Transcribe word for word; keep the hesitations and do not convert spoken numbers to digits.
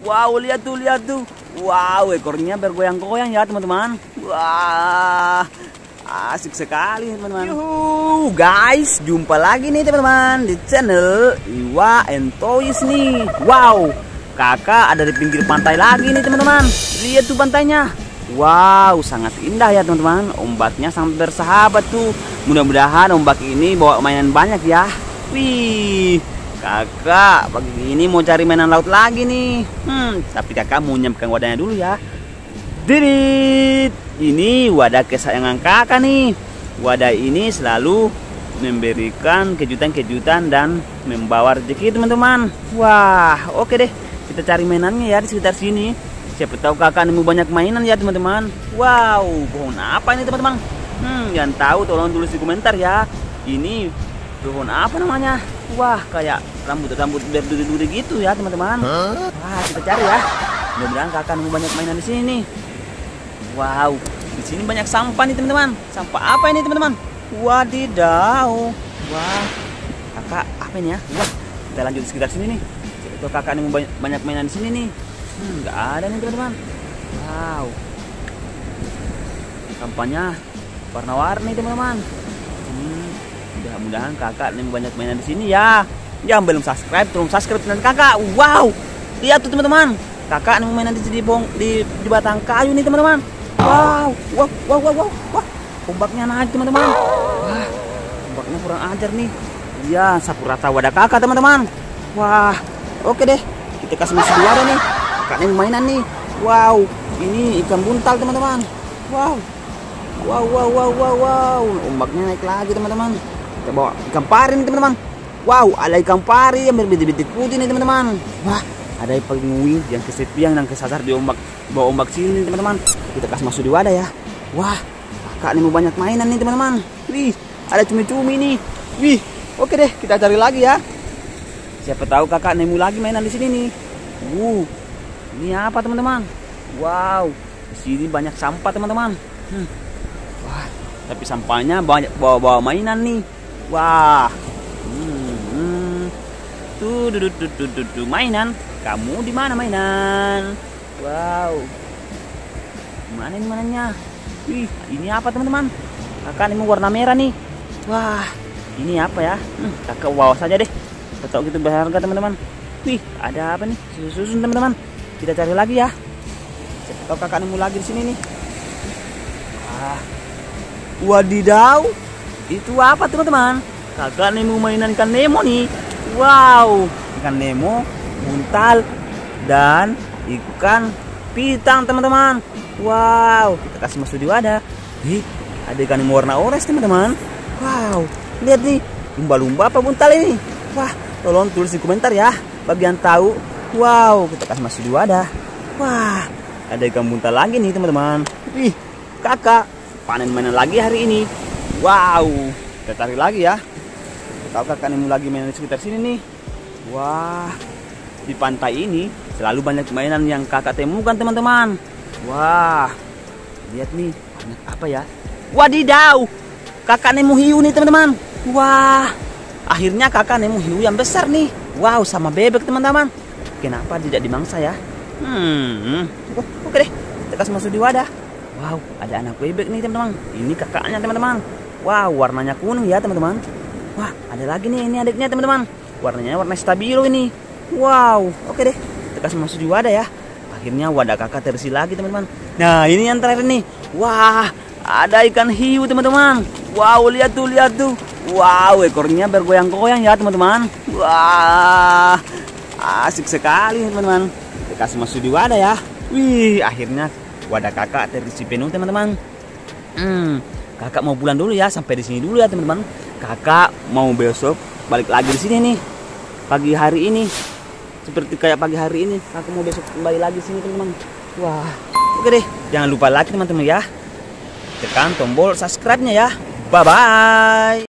Wow, lihat tuh, lihat tuh. Wow, ekornya bergoyang-goyang ya teman-teman. Wah, asik sekali teman-teman. Yuhu, guys, jumpa lagi nih teman-teman di channel Iwa and Toys nih. Wow, kakak ada di pinggir pantai lagi nih teman-teman. Lihat tuh pantainya. Wow, sangat indah ya teman-teman. Ombaknya sangat bersahabat tuh. Mudah-mudahan ombak ini bawa mainan banyak ya. Wih, kakak pagi ini mau cari mainan laut lagi nih. Hmm, tapi kakak mau nyiapkan wadahnya dulu ya. Didit, ini wadah kesayangan kakak nih. Wadah ini selalu memberikan kejutan-kejutan dan membawa rezeki teman-teman. Wah, oke deh. Kita cari mainannya ya di sekitar sini. Siapa tahu kakak nemu banyak mainan ya teman-teman. Wow, pohon apa ini teman-teman? Hmm, yang tahu tolong tulis di komentar ya. Ini pohon apa namanya? Wah, kayak rambut-rambut berduri-duri gitu ya teman-teman. Wah, kita cari ya. Mudah-mudahan kakak nemu banyak mainan di sini nih. Wow, di sini banyak sampah nih teman-teman. Sampah apa ini teman-teman? Wadidaw. Wah, kakak apa ini ya? Wah, kita lanjut di sekitar sini nih. Siapa tahu kakak nemu banyak, banyak mainan di sini nih. Hmm, nggak ada nih teman-teman. Wow, sampahnya warna-warni teman-teman. Hmm, mudah-mudahan kakak nemu banyak mainan di sini ya. Yang belum subscribe, tolong subscribe channel kakak. Wow, lihat tuh teman-teman. Kakak nemu mainan di sini di, di batang kayu nih teman-teman. Wow, wow, wow, wow, wow, wah, ombaknya naik teman-teman. Wah, ombaknya kurang ajar nih. Iya, sapu rata wadah kakak teman-teman. Wah, oke deh. Kita kasih masuk dua nih. Kakak nemu mainan nih. Wow, ini ikan buntal teman-teman. Wow, wow, wow, wow, wow, wow. Ombaknya naik lagi teman-teman. Kita bawa ikan pari nih teman-teman. Wow, ada ikan pari yang berbintik-bintik putih nih teman-teman. Wah, ada yang penguin yang kesepian dan kesasar di ombak bawa ombak sini teman-teman. Kita kasih masuk di wadah ya. Wah, kakak nemu banyak mainan nih teman-teman. Wih, ada cumi-cumi nih. Wih, oke deh, kita cari lagi ya. Siapa tahu kakak nemu lagi mainan di sini nih. Uh, ini apa teman-teman? Wow, di sini banyak sampah teman-teman. Hmm. Wah, tapi sampahnya banyak bawa-bawa mainan nih. Wah, hmm, hmm. Tuh, tuh, tuh, tuh, tuh, tuh, mainan. Kamu di mana mainan? Wow, mana ini mainannya? Wih, ini apa teman-teman? Kakak nemu warna merah nih. Wah, ini apa ya? Hmm, kakak bawa saja deh. Betul gitu berharga teman-teman. Wih, ada apa nih? Susun teman-teman. Kita cari lagi ya. Siapa tahu kakak nemu lagi di sini nih. Wah, wadidaw. Itu apa teman-teman? Kakak nemu mainan ikan Nemo nih. Wow, ikan Nemo, buntal, dan ikan pitang teman-teman. Wow, kita kasih masuk di wadah. Ih, ada ikan Nemo warna orange teman-teman. Wow, lihat nih, lumba-lumba apa buntal ini? Wah, tolong tulis di komentar ya bagi yang tahu. Wow, kita kasih masuk di wadah. Wah, ada ikan buntal lagi nih teman-teman. Wih, kakak panen mainan lagi hari ini. Wow, kita cari lagi ya. Tahu kakak nemu lagi mainan di sekitar sini nih. Wah, di pantai ini selalu banyak mainan yang kakak temukan teman-teman. Wah, lihat nih, banyak apa ya? Wadidaw, kakak nemu hiu nih teman-teman. Wah, akhirnya kakak nemu hiu yang besar nih. Wow, sama bebek teman-teman. Kenapa tidak dimangsa ya? Hmm, oh, oke deh, kita kasih masuk di wadah. Wow, ada anak bebek nih teman-teman. Ini kakaknya teman-teman. Wow, warnanya kuning ya teman-teman. Wah, ada lagi nih, ini adiknya teman-teman. Warnanya warna stabilo ini. Wow, oke deh, kita kasih masuk di wadah ya. Akhirnya wadah kakak terisi lagi teman-teman. Nah, ini yang terakhir nih. Wah, ada ikan hiu teman-teman. Wow, lihat tuh, lihat tuh. Wow, ekornya bergoyang-goyang ya teman-teman. Wah, asik sekali teman-teman. Kita kasih masuk di wadah ya. Wih, akhirnya wadah kakak terisi penuh teman-teman. Hmm, kakak mau pulang dulu ya, sampai di sini dulu ya teman-teman. Kakak mau besok balik lagi di sini nih. Pagi hari ini, seperti kayak pagi hari ini, kakak mau besok kembali lagi di sini teman-teman. Wah, oke deh, jangan lupa like teman-teman ya. Tekan tombol subscribe-nya ya. Bye bye.